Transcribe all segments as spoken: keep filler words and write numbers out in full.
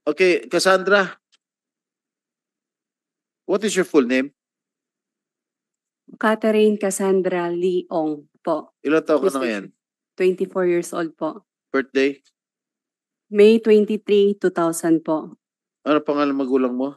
Okay, Cassandra. What is your full name? Catherine Cassandra Leong po. Ilan taon ka na Mister ngayon? twenty-four years old po. Birthday? May twenty-three, two thousand po. Ano pangalan magulang mo?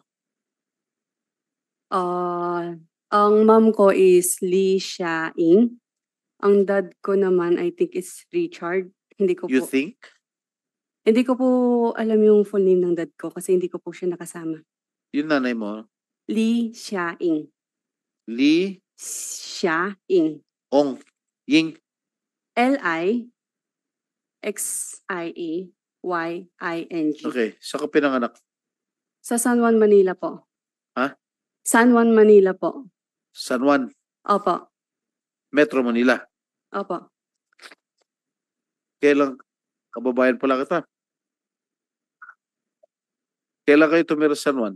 Uh, ang mom ko is Lee Xia Ing. Ang dad ko naman, I think is Richard. Hindi ko You po, think? hindi ko po alam yung full name ng dad ko kasi hindi ko po siya nakasama. Yung nanay mo? Lee Xia Ing. Lee Xia Ing. Ong Ying. L I X I A Y I N G. Okay, saan ka pinanganak? Sa San Juan, Manila po. Ha? San Juan, Manila po. San Juan, Opo. Metro Manila. Opo. Kailan, kababayan pala kita. Kailan kayo tumira sa San Juan?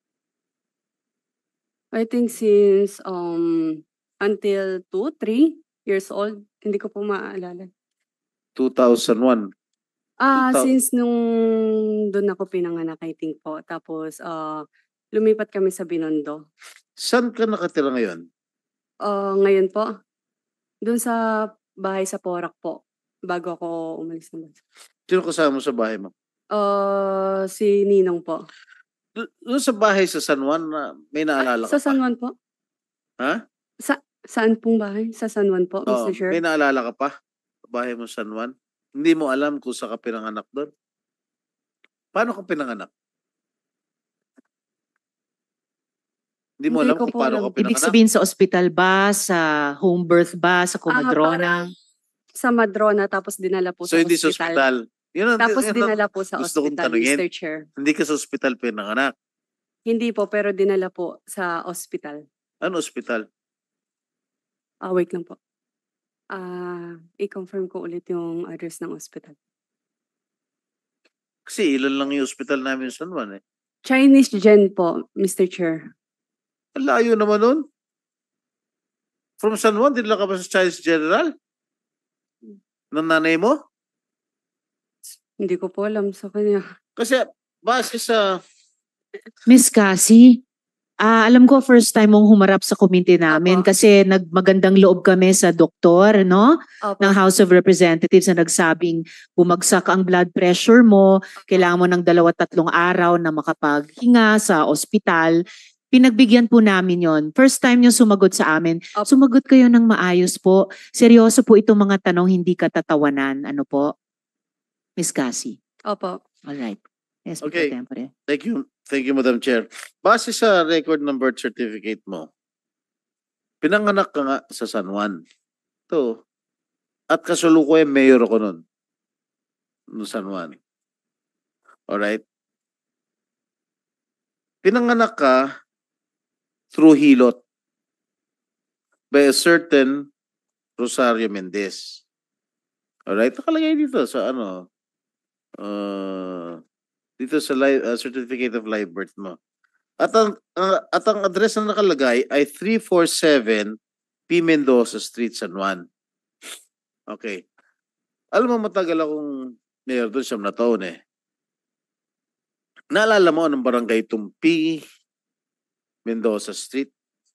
I think since um until two, three years old, hindi ko po maaalala. two thousand one. Ah, two thou- since nung doon ako pinanganak, I think po. Tapos ah lumipat kami sa Binondo. Saan ka nakatira ngayon? Ah, ngayon po, doon sa bahay sa Porac po, bago ako umalis ng bansa. Sino kasama mo sa bahay mo? Ah, si Ninong po. Do- Doon sa bahay sa San Juan, na may naalala Sa ka San pa? Juan po? Ha? Sa saan pong bahay? Sa San Juan po, Oo, Mister Chair? may naalala ka pa? Sa bahay mo San Juan? Hindi mo alam kung saan ka pinanganak doon? Paano ka pinanganak? Hindi mo Hindi alam ko kung po paano alam. ka Ibig pinanganak? sabihin sa ospital ba, sa home birth ba, sa Ah, Comadrona? Sa Madrona, tapos dinala po So sa hindi sa ospital. ospital. Yun ang, Tapos yun ang- dinala po sa gusto kong ospital, tanungin. Mister Chair. Hindi ka sa ospital pinanganak. Hindi po, pero dinala po sa ospital. Ano ospital? Ah, wait lang po. Ah, i-confirm ko ulit yung address ng ospital. Kasi ilan lang yung ospital namin sa San Juan eh. Chinese Gen po, Mister Chair. Ang layo naman nun. From San Juan, dinala ka ba sa Chinese General? Ng nanay mo? Hindi ko po alam sa kanya. Kasi base sa... Miss Cassie, ah, alam ko first time mong humarap sa committee namin Opo. kasi nagmagandang loob kami sa doktor, no? Opo. Ng House of Representatives na nagsabing bumagsak ang blood pressure mo, kailangan mo ng dalawa tatlong araw na makapaghinga sa ospital. Pinagbigyan po namin yon. First time nyo sumagot sa amin. Opo. Sumagot kayo ng maayos po. Seryoso po itong mga tanong, hindi katatawanan. Ano po? Miss Cassie. Opo. Alright. Yes, Okay. Mister Tempore. Thank you, thank you Madam Chair. Base sa record ng birth certificate mo, pinanganak ka nga sa San Juan. Ito. At kasalukuyan mayor ako nun. No San Juan. Alright? Pinanganak ka through hilot by a certain Rosario Mendez. Alright? Nakalagay dito sa ano, uh, dito sa live, uh, certificate of live birth mo. At ang, uh, at ang address na nakalagay ay three forty-seven P. Mendoza Street, San Juan. Okay. Alam mo, matagal akong mayor doon, siyam na taon eh. Naalala mo anong barangay itong P. Mendoza Street?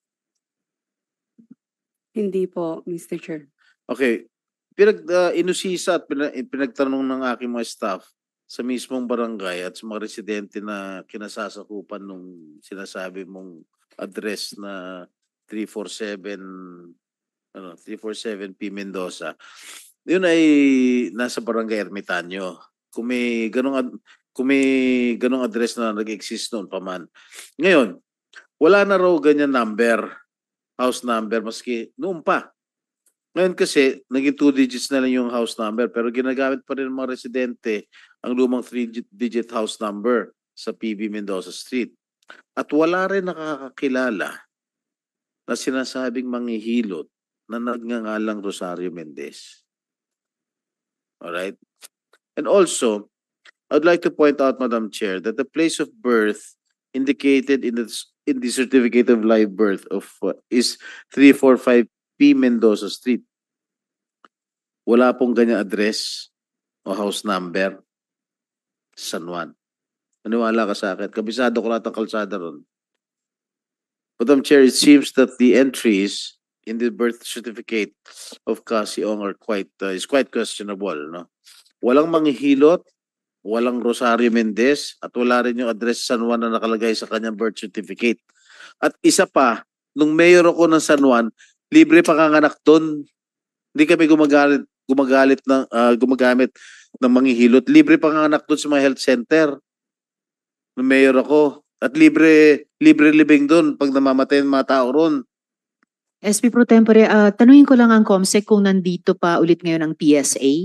Hindi po, Mister Chair. Okay. Pinag, uh, inusisa at pinag, pinagtanong ng aking mga staff sa mismong barangay at sa mga residente na kinasasakupan nung sinasabi mong address na three forty-seven ano three forty-seven P. Mendoza. Yun ay nasa barangay Ermitanyo. Kung may ganong ad- kung may ganong address na nag-exist noon pa man. Ngayon, wala na raw ganyan number, house number maski noon pa. Ngayon kasi, naging two digits na lang yung house number pero ginagamit pa rin ng mga residente ang lumang three-digit house number sa P B Mendoza Street. At wala rin nakakakilala na sinasabing manghihilot na nagngangalang Rosario Mendez. Alright? And also, I'd like to point out, Madam Chair, that the place of birth indicated in the, in the certificate of live birth of uh, is three forty-five P. Mendoza Street. Wala pong ganyan address o house number San Juan. Maniwala ka sa akin. Kabisado ko lahat ng kalsada ron. Madam Chair, it seems that the entries in the birth certificate of Cassie Ong are quite, uh, is quite questionable, no? Walang manghihilot, walang Rosario Mendez, at wala rin yung address San Juan na nakalagay sa kanyang birth certificate. At isa pa, nung mayor ako ng San Juan, libre panganganak doon. Hindi kami gumagalit, gumagalit ng, uh, gumagamit ng manghihilot. Libre panganganak doon sa mga health center. Nung mayor ako. At libre, libre living doon pag namamatay ng mga tao ron. S P Pro Tempore, ah, tanungin ko lang ang COMSEC kung nandito pa ulit ngayon ang P S A.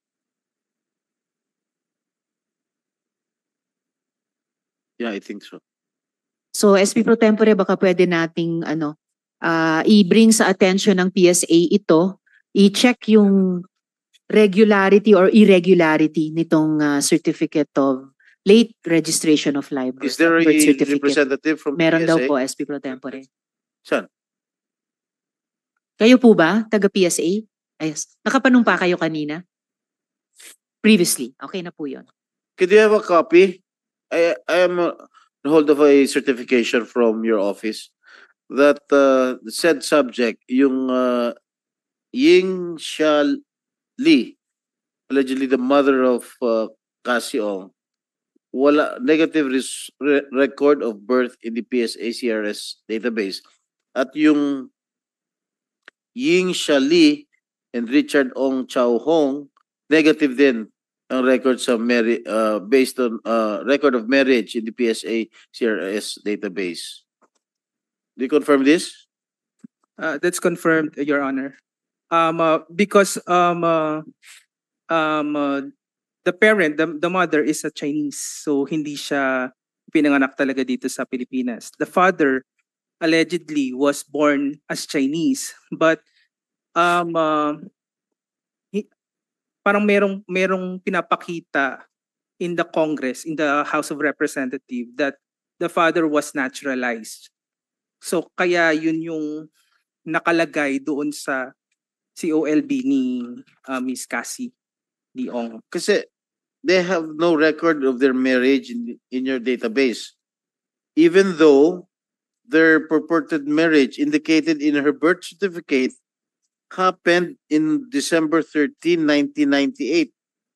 Yeah, I think so. So S P Pro Tempore, baka pwede nating ano, ah, i-bring sa attention ng P S A ito, i-check yung regularity or irregularity nitong ah, certificate of late registration of live birth. Is there a birth certificate. representative from Meron P S A? daw po S P Pro Tempore. Saan? Kayo po ba, taga P S A? Ayos. Nakapanumpa kayo kanina? Previously. Okay na po yun. Could you have a copy? I, I am uh, on hold of a certification from your office that uh, said subject, yung uh, Ying Xia Li, allegedly the mother of uh, Cassie Ong, wala negative res- re- record of birth in the P S A C R S database. At yung Ying Xia Li and Richard Ong Chow Hong, negative din ang record sa marri- uh, based on uh, record of marriage in the P S A C R S database. Do you confirm this? Uh, that's confirmed, Your Honor. Um, uh, because um, uh, um, uh, the parent, the, the mother is a Chinese, so hindi siya pinanganak talaga dito sa Pilipinas. The father allegedly was born as Chinese, but um, uh, hi- parang merong merong pinapakita in the Congress, in the House of Representatives, that the father was naturalized. So kaya yun yung nakalagay doon sa C O L B ni uh, Miss Cassie Leong. Kasi they have no record of their marriage in, in your database. Even though their purported marriage indicated in her birth certificate happened in December thirteenth, nineteen ninety-eight.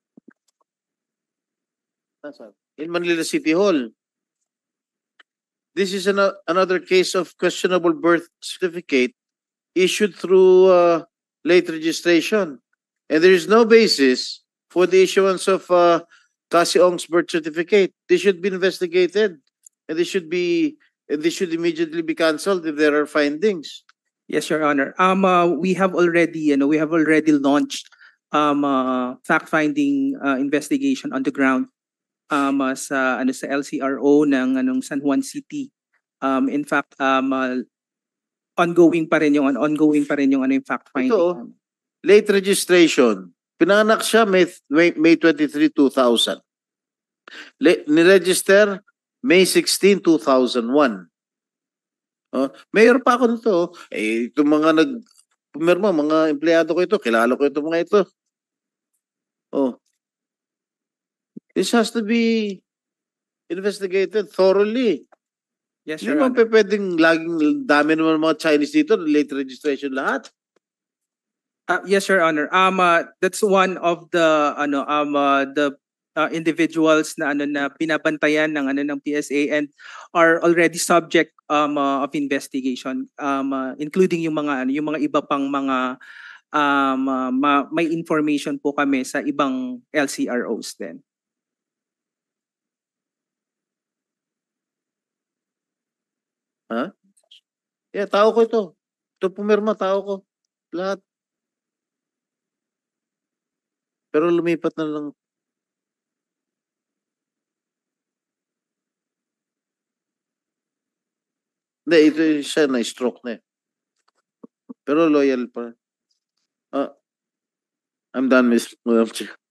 In Manila City Hall. This is an, another case of questionable birth certificate issued through uh, late registration. And there is no basis for the issuance of uh, Cassie Ong's birth certificate. They should be investigated, and they should be and they should immediately be cancelled if there are findings. Yes, Your Honor. Um, uh, we have already, you know, we have already launched um, uh, fact-finding uh, investigation on the ground um, uh, sa ano sa L C R O ng anong San Juan City. Um, in fact, um, uh, ongoing pa rin yung ongoing pa rin yung ano yung fact-finding. Ito, late registration. Pinanganak siya May, May, May twenty-third, two thousand. Le, niregister May sixteenth, two thousand one. Uh, mayor pa ako nito. Eh, itong mga nag pumirma, mga empleyado ko ito, kilala ko ito mga ito. Oh. This has to be investigated thoroughly. Yes, Hindi Your naman Honor. pe- pwedeng laging dami naman mga Chinese dito, late registration lahat. Uh, yes, Your Honor. Um, uh, that's one of the ano um uh, the uh, individuals na ano na binabantayan ng ano ng P S A and are already subject um uh, of investigation, um uh, including yung mga ano yung mga iba pang mga um uh, ma- may information po kami sa ibang L C R Os din. Ha? Yeah, tao ko ito. Ito pumirma, tao ko. Lahat. Pero lumipat na lang. Hindi, ito siya na stroke na eh. Pero loyal pa. Ah, I'm done, Miss Madam Chair.